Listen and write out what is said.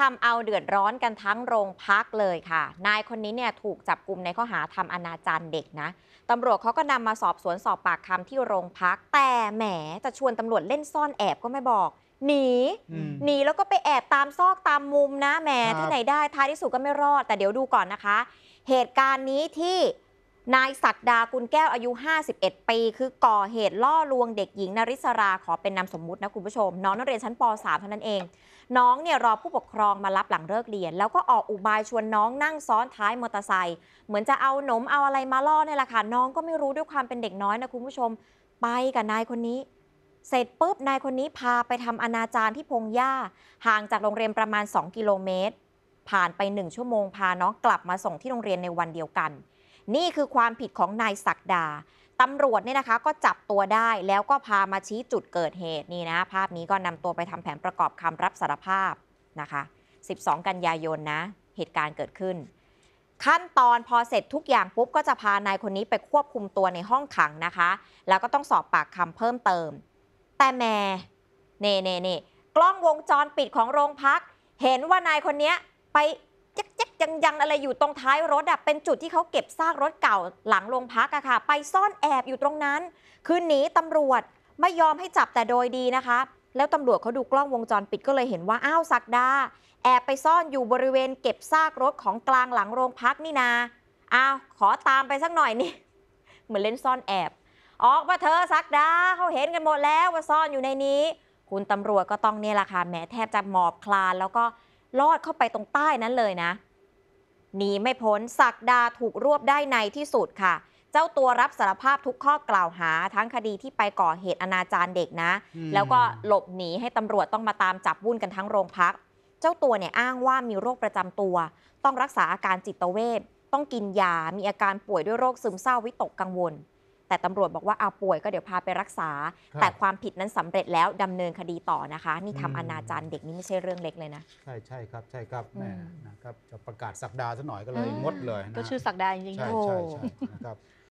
ำเอาเดือดร้อนกันทั้งโรงพักเลยค่ะนายคนนี้เนี่ยถูกจับกุมในข้อหาทำอนาจารเด็กนะตำรวจเขาก็นำมาสอบสวนสอบปากคำที่โรงพักแต่แหมจะชวนตำรวจเล่นซ่อนแอบก็ไม่บอกหนีหนีแล้วก็ไปแอบตามซอกตามมุมนะแหมที่ไหนได้ท้ายที่สุดก็ไม่รอดแต่เดี๋ยวดูก่อนนะคะเหตุการณ์นี้ที่นายศักดากุลแก้วอายุ51ปีคือก่อเหตุล่อลวงเด็กหญิงนริศราขอเป็นนามสมมุตินะคุณผู้ชมน้องนักเรียนชั้นป .3 เท่านั้นเองน้องเนี่ยรอผู้ปกครองมารับหลังเลิกเรียนแล้วก็ออกอุบายชวนน้องนั่งซ้อนท้ายมอเตอร์ไซค์เหมือนจะเอาหนมเอาอะไรมาล่อเนี่ยแหละค่ะน้องก็ไม่รู้ด้วยความเป็นเด็กน้อยนะคุณผู้ชมไปกับนายคนนี้เสร็จปุ๊บนายคนนี้พาไปทำอนาจารที่พงหญ้าห่างจากโรงเรียนประมาณ2 กิโลเมตรผ่านไป1 ชั่วโมงพาน้องกลับมาส่งที่โรงเรียนในวันเดียวกันนี่คือความผิดของนายศักดาตำรวจเนี่ยนะคะก็จับตัวได้แล้วก็พามาชี้จุดเกิดเหตุนี่นะภาพนี้ก็นำตัวไปทำแผนประกอบคำรับสารภาพนะคะ12 กันยายนนะเหตุการณ์เกิดขึ้นขั้นตอนพอเสร็จทุกอย่างปุ๊บก็จะพานายคนนี้ไปควบคุมตัวในห้องขังนะคะแล้วก็ต้องสอบปากคำเพิ่มเติมแต่แม่เน่กล้องวงจรปิดของโรงพักเห็นว่านายคนนี้ไปจ๊กยังอะไรอยู่ตรงท้ายรถเป็นจุดที่เขาเก็บซากรถเก่าหลังโรงพักอะค่ะไปซ่อนแอบอยู่ตรงนั้นคือหนีตำรวจไม่ยอมให้จับแต่โดยดีนะคะแล้วตำรวจเขาดูกล้องวงจรปิดก็เลยเห็นว่าอ้าวศักดาแอบไปซ่อนอยู่บริเวณเก็บซากรถของกลางหลังโรงพักนี่นาอ้าวขอตามไปสักหน่อยนี่ เหมือนเล่นซ่อนแอบออกมาเธอศักดาเขาเห็นกันหมดแล้วว่าซ่อนอยู่ในนี้คุณตำรวจก็ต้องเนี่ยแหละค่ะแหมแทบจะหมอบคลานแล้วก็ลอดเข้าไปตรงใต้นั้นเลยนะหนีไม่พ้นศักดาถูกรวบได้ในที่สุดค่ะเจ้าตัวรับสารภาพทุกข้อกล่าวหาทั้งคดีที่ไปก่อเหตุอนาจารเด็กนะแล้วก็หลบหนีให้ตำรวจต้องมาตามจับวุ่นกันทั้งโรงพักเจ้าตัวเนี่ยอ้างว่ามีโรคประจำตัวต้องรักษาอาการจิตเวชต้องกินยามีอาการป่วยด้วยโรคซึมเศร้าวิตกกังวลแต่ตำรวจบอกว่าเอาป่วยก็เดี๋ยวพาไปรักษาแต่ความผิดนั้นสำเร็จแล้วดำเนินคดีต่อนะคะนี่ทำอนาจารเด็กนี่ไม่ใช่เรื่องเล็กเลยนะใช่ครับใช่ครับแม่นะครับจะประกาศศักดาซะหน่อยก็เลยงดเลยนะก็ชื่อศักดาจริงๆใช่นะครับ